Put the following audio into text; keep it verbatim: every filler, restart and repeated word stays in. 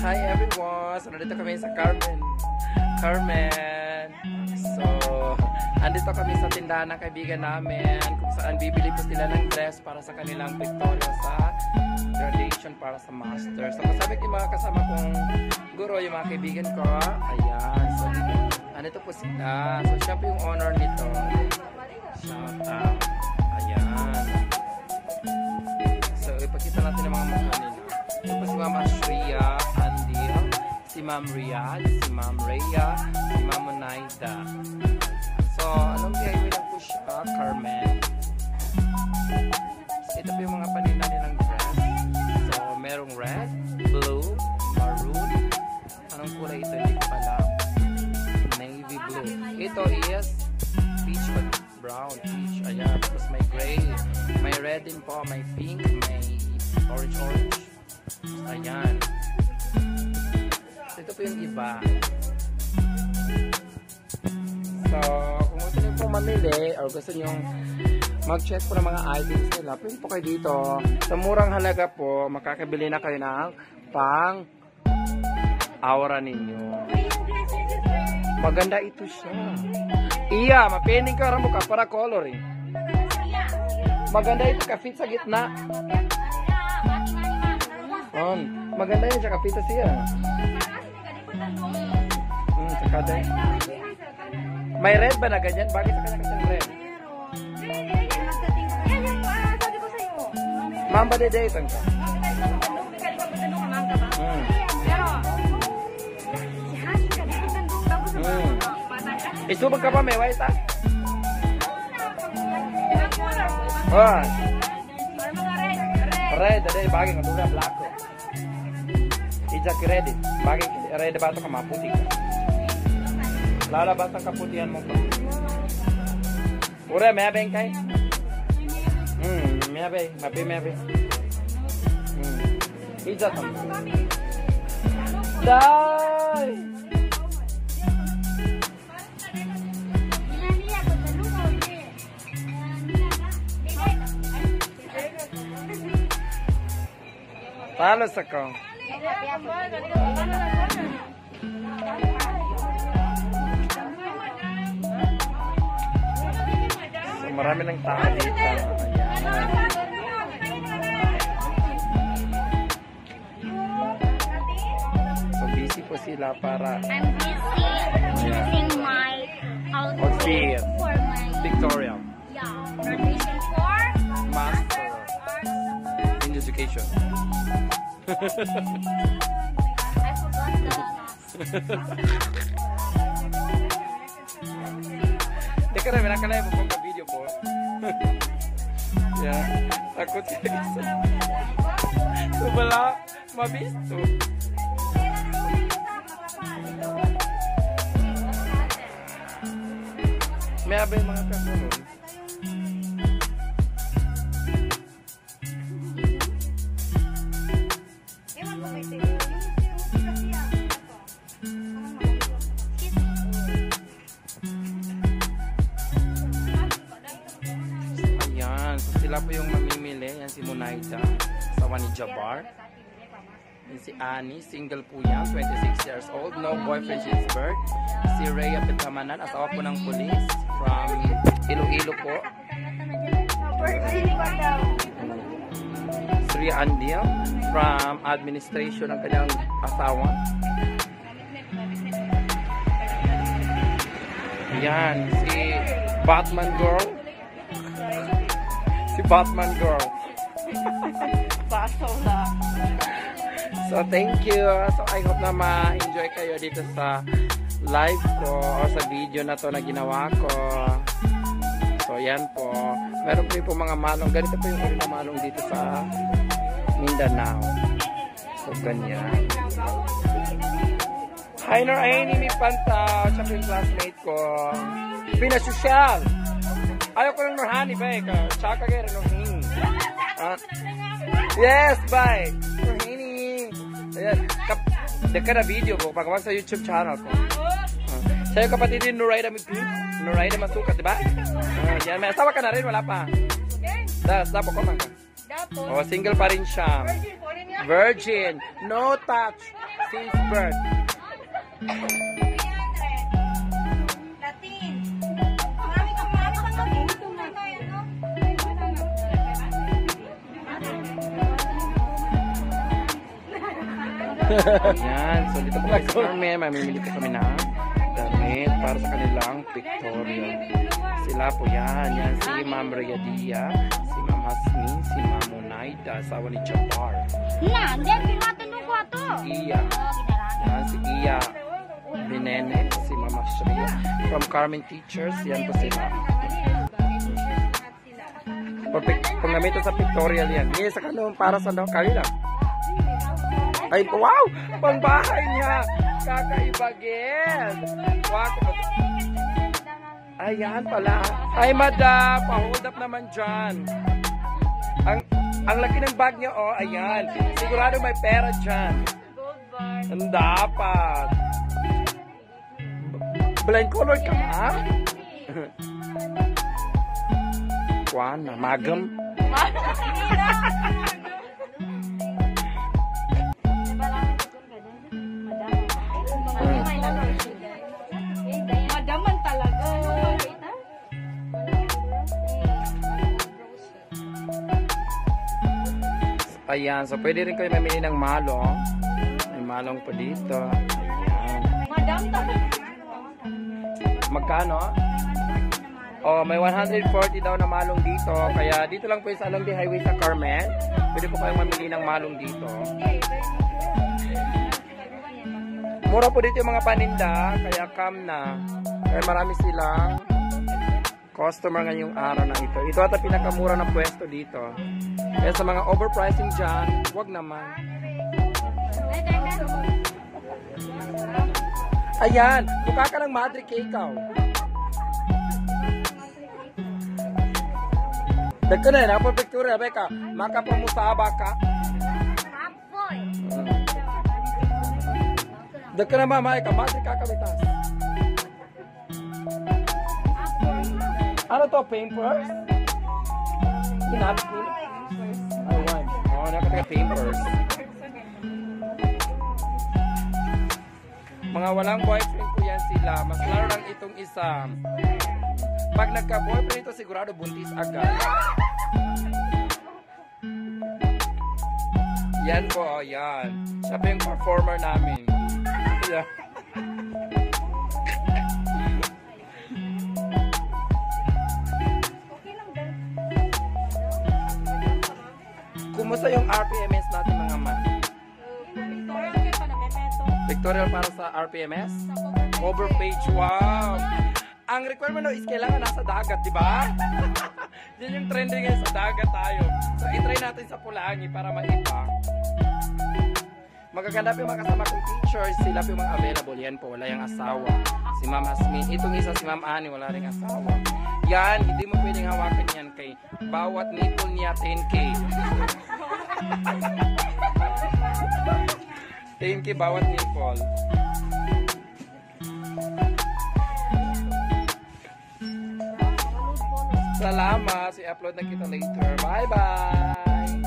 Hi everyone! So, nandito kami sa Carmen. Carmen! So, andito kami sa tindahan ng kaibigan namin kung saan bibili po sila ng dress para sa kanilang Victoria sa graduation para sa master. So, kasama ko yung mga kasama kong guro, yung mga kaibigan ko. Ayan. So, andito po sila. So, siya po yung owner nito. Shout out. Ayan. So, ipakita natin ang mga mukha nila. Ito po si Mama Shria, Andil, si Ma'am Riyad, si Ma'am Rhea, si Ma'am Onaida. So, anong highway lang po siya? Carmen. So, ito po yung mga panila nilang dress. So, merong red, blue, maroon. Anong kulay ito? Hindi ko alam. Navy blue. Ito is peach but brown. Peach. Ayan. Tapos may gray. May red din po. May pink. May orange orange. Ayan. So, ito po yung iba. So, kung gusto nyo pong mamili or gusto nyo mag-check po ng mga items nila, pwede po kayo dito. Sa murang halaga po, makakabili na kayo ng pang aura ninyo. Maganda ito siya. Iya, mapining ka ramo ka para color eh. Maganda ito, ka-fit sa gitna. On. Maganda yun, tsaka pita siya. Hmm, tsaka din. May red ba na ganyan? Bakit sa kanya kasang red? Ma'am ba dede itang ka? Hmm. Hmm. Isubag ka pa may white ha? Oh. Red, red, bagay nga dula, black ko. Ijak red, bagay red ba ito ka maputi ka? Lalabas ang kaputihan mo pa. Ura, may abeng kay? Hmm, may abeng, mapi may abeng. Hmm, ijak ka. Day! Talos ako. So, marami ng tao dito. So, busy po sila para... I'm busy choosing my outfit for my Victoria. Yeah, graduation for Master in Education. I forgot the Hindi ka rin, nakalaya mo pong ka-video po. Yeah, takot ka isa. So, wala, mabisto. May abay mga kasunod. Sila po yung mamimili. Yan si Munaida, asawa ni Jabbar. Yan si Annie, single po yan, twenty-six years old, no boyfriend since birth. Si Rhea Petamanan, asawa po ng police from Iloilo po. Sri Andil from administration ng kanyang asawa. Yan, si Batman Girl. Si Batman Girl. So, thank you. So, I hope na ma-enjoy kayo dito sa live ko o sa video na to na ginawa ko. So, yan po. Meron po yung mga manong. Ganito po yung uri na manong dito sa Mindanao. So, ganyan. Hi, Nor Aini, may pantaw. Siya po yung classmate ko. Pinasosyal. Ayaw ko lang Norhani, bay. Tsaka kayo rin Norhini. Ah. Yes, bay. Norhini. Ayan. Deka na video ko. Pagkawag sa YouTube channel ko. Ah. Siya yung kapatid din Noraida Mipin. Noraida Masukat, diba? Ah, yan. May asawa ka na rin. Wala pa. Das, dapo ko man ka. O, single pa rin siya. Virgin. No touch since birth. Latin. Marami kang marami kang mabuto na tayo, no? Ayan. So, dito po kasi kami. Mamimili po kami na damit para sa kanilang pictorial. Sila po yan. Yan si Ma'am Reyadilla, si Ma'am Hasmin, si Ma'am Onaida, asawa ni Jabbar. Na, hindi. Pinuhatan mo ko ito. Iya. Yan si Iya Binene, si Mama Shria. From Carmen Teachers, yan po sila. Panggamit sa pictorial yan. Yes, sa kanon para sa daw kanila. Ay, wow! Pangbahay niya! Kakaibagin! Wow! Ayan pala. Ay, madam! Pa-hold up naman dyan. Ang, ang laki ng bag niya, oh. Ayan. Sigurado may pera dyan. Ang dapat. Blind color ka, ha? Kuan na, magam. Madaman talaga. Ayan, so pwede rin kayo mamili ng malong. May malong pa dito. Ayan. Madam talaga. Magkano? Oh, may one hundred forty daw na malong dito. Kaya dito lang po yung sa Along the Highway sa Carmen. Pwede po kayong mamili ng malong dito. Mura po dito yung mga paninda. Kaya come na. Kaya marami silang customer ngayong araw na ito. Ito ata pinakamura ng pwesto dito. Kaya sa mga overpricing dyan, wag naman. Ayan, mukha ka ng Madre K ikaw. Dagka na, nakapapicture, Rebecca. Makapamusaba ka. Apoy. Dagka na mama, ikaw, Madre kakabitas. Ano to, pampers? Napkin? Ay, one. Oh, nakataga pampers. Mga walang boyfriend ko yan sila. Mas lalo lang itong isa. Pag nagka-boyfriend ito, sigurado buntis agad. Yan po, oh, yan. Siya po yung performer namin. Yeah. Kumusta yung R P M S natin mga man? Pictorial para sa R P M S? Cover page, wow! Ang requirement no, is kailangan nasa dagat, di ba? Yan yung trending ngayon, sa dagat tayo. So, itry natin sa Pulangi para maipa. Magaganda po yung mga kasama kong teachers. Sila po yung mga available. Yan po, wala yung asawa. Si Ma'am Hasmin. Itong isa si Ma'am Annie, wala rin asawa. Yan, hindi mo pwedeng hawakan yan kay bawat nipple niya ten K. ten K bawat nipple. Salamat. Si upload na kita later. Bye-bye.